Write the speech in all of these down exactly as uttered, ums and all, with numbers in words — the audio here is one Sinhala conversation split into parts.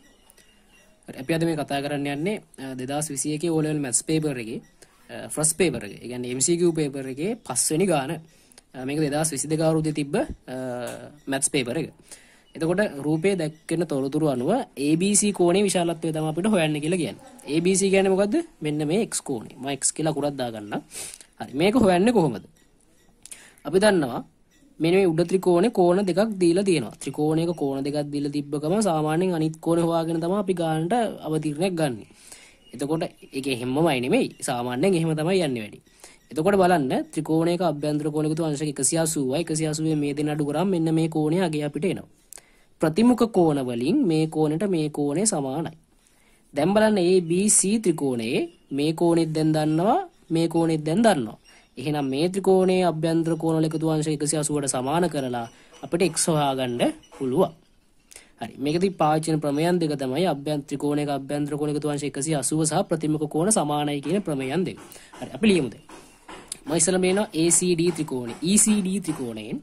හරි අපි අද මේ කතා කරන්න යන්නේ දෙදාස් විසි එකේ O level maths paper එකේ first paper එකේ. ඒ කියන්නේ M C Q paper එකේ පස්වෙනි ගාන. මේක දෙදාස් විසි දෙක අවුරුද්දේ තිබ්බ maths paper එක. එතකොට රූපයේ දැක්වෙන තොරතුරු අනුව A B C කෝණයේ විශාලත්වය තමයි අපිට හොයන්න කියලා කියන්නේ. A B C කියන්නේ මොකද්ද? මෙන්න මේ x කෝණය. මම x කියලා අකුරක් දාගන්නම්. හරි මේක හොයන්නේ කොහොමද? අපි දන්නවා මෙන්න මේ උඩ ත්‍රිකෝණේ කෝණ දෙකක් දීලා තියෙනවා. ත්‍රිකෝණයක කෝණ දෙකක් දීලා තිබ්බ ගමන් සාමාන්‍යයෙන් අනිත් කෝණේ හොයාගෙන තමයි අපි ගන්නට අවතීර්ණයක් ගන්නෙ. එතකොට ඒක හැමමයි නෙමෙයි. සාමාන්‍යයෙන් එහෙම තමයි යන්නේ වැඩි. එතකොට බලන්න ත්‍රිකෝණයක අභ්‍යන්තර කෝණ එකතු අංශක එකසිය අසූවයි එකසිය අසූවේ මේ දෙන අඩු කරාම මෙන්න මේ කෝණය අගේ අපිට එනවා. ප්‍රතිමුඛ කෝණ වලින් මේ කෝණයට මේ කෝණය සමානයි. දැන් බලන්න A B C ත්‍රිකෝණයේ මේ කෝණෙත් දැන් දන්නවා මේ කෝණෙත් දැන් දන්නවා. එහෙනම් මේ ත්‍රිකෝණයේ අභ්‍යන්තර කෝණ වල එකතු අංශක එකසිය අසූවට සමාන කරලා අපිට x හොයාගන්න පුළුවන්. හරි මේකදී පාවිච්චි කරන ප්‍රමේයන් දෙක තමයි අභ්‍යන්තර ත්‍රිකෝණයක අභ්‍යන්තර කෝණ එකතු අංශක එකසිය අසූව සහ ප්‍රතිමුඛ කෝණ සමානයි කියන ප්‍රමේයන් දෙක. හරි අපි ලියමු දැන්. මම ඉස්සෙල්ලා මේනවා A C D ත්‍රිකෝණය E C D ත්‍රිකෝණයෙන්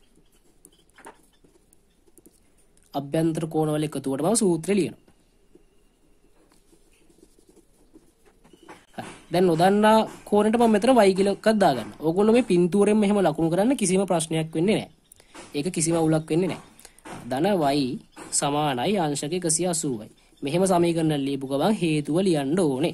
අභ්‍යන්තර කෝණ වල එකතුවට මම සූත්‍රය ලියනවා. හරි. දැන් නොදන්නා කෝණයට මම මෙතන y කියලා එකක් දාගන්නවා. ඕගොල්ලෝ මේ පින්තූරයෙන් මෙහෙම ලකුණු කරන්න කිසිම ප්‍රශ්නයක් වෙන්නේ නැහැ. ඒක කිසිම අවුලක් වෙන්නේ නැහැ. ධන y සමානයි අංශක එකසිය අසූවයි. මෙහෙම සමීකරණ ලියපු ගමන් හේතුව ලියන්න ඕනේ.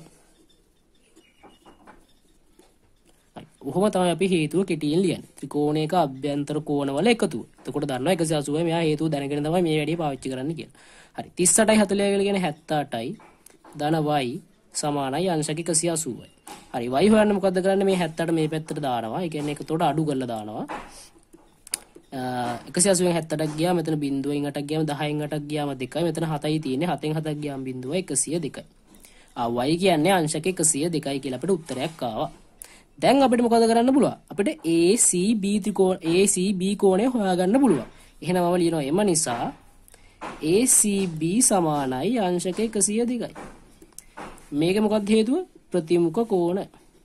හරි. කොහොම තමයි අපි හේතුව කෙටියෙන් ලියන්නේ. ත්‍රිකෝණයක අභ්‍යන්තර කෝණ වල එකතුව. එතකොට දන්නවා එකසිය අසූවයි මෙයා හේතුව දැනගෙන තමයි මේ වැඩේ පාවිච්චි කරන්න කියන්නේ. හරි තිස් අටයි හතළිහයි කියලා කියන්නේ හැත්තෑ අටයි ධන y සමානයි අංශක එකසිය අසූවයි. හරි y හොයන්න මොකද්ද කරන්නේ මේ හැත්තෑ අට මේ පැත්තට දානවා. ඒ කියන්නේ එකතොට අඩු කරලා දානවා. එකසිය අසූවෙන් හැත්තෑ අටක් ගියාම මෙතන බිංදුවෙන් අටක් ගියාම දහයෙන් අටක් ගියාම දෙකයි. මෙතන හතයි තියෙන්නේ. හතෙන් හතක් ගියාම බිංදුවයි එකසිය දෙකයි. ආ y කියන්නේ අංශක එකසිය දෙකයි කියලා අපිට උත්තරයක් ආවා. දැන් අපිට මොකද කරන්න පුළුවන්? අපිට A C B ත්‍රිකෝණ A C B කෝණය හොයාගන්න පුළුවන්. එහෙනම් මම ලියනවා එම නිසා A C B සමානයි අංශක එකසිය දෙකයි. මේක මොකක්ද හේතුව? ප්‍රතිමුඛ කෝණ.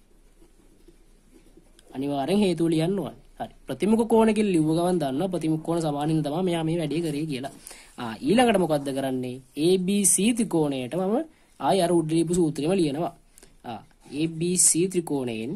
අනිවාර්යෙන් හේතුව ලියන්න ඕනේ. හරි. ප්‍රතිමුඛ කෝණ කියලා ලිව්ව ගමන් දන්නවා ප්‍රතිමුඛ කෝණ සමානින් තමයි මෙයා මේ වැඩේ කරේ කියලා. ආ ඊළඟට මොකද්ද කරන්නේ? A B C ත්‍රිකෝණයට මම ආයි අර උඩ ලියපු සූත්‍රෙම ලියනවා. ආ A B C ත්‍රිකෝණයෙන්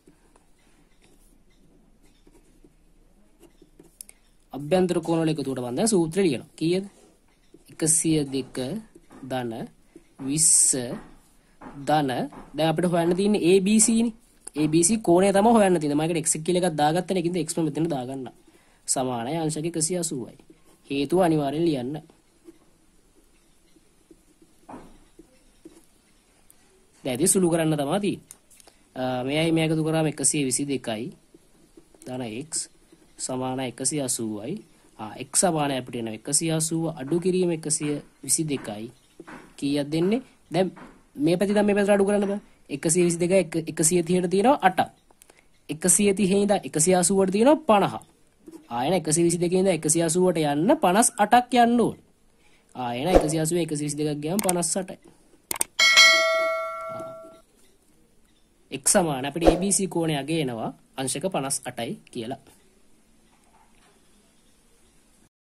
අභ්‍යන්තර කෝණ වල එකතුවට මම දැන් සූත්‍රය ලියනවා. කීයද? එකසිය දෙක ධන විස්ස ධන දැන් අපිට හොයන්න තියෙන්නේ A B C නේ. A B C කෝණය තමයි හොයන්න තියෙන්නේ. මම ඒකට x කියලා එකක් දාගත්තනේ. ඒකින්ද x මම මෙතන දාගන්න. සමානයි අංශක එකසිය අසූවයි. හේතුව අනිවාර්යෙන් ලියන්න. දැන් ඉතින් සුළු කරන්න තමයි තියෙන්නේ. මෙයයි මේක එකතු කරාම එකසිය විසි දෙකයි ධන x සමානයි එකසිය අසූවයි. ආ x සමානයි අපිට එනවා එකසිය අසූව අඩු කිරීම එකසිය විසි දෙකයි. කීයක් දෙන්නේ? දැන් මේ පැති දැන් මේ පැත්තට අඩු කරන්න බෑ. එකසිය විසි දෙකයි එකසිය තිහට තියෙනවා අටක්. එකසිය තිහේ ඉඳන් එකසිය අසූවට තියෙනවා පනහක්. ආයෙන එකසිය විසි දෙකේ ඉඳන් එකසිය අසූවට යන්න පනස් අටක් යන්න ඕනේ. ආයෙන එකසිය අසූව එකසිය විසි දෙකක් ගියාම පනස් අටයි. x සමාන අපිට A B C කෝණය අගේ එනවා අංශක පනස් අටයි කියලා.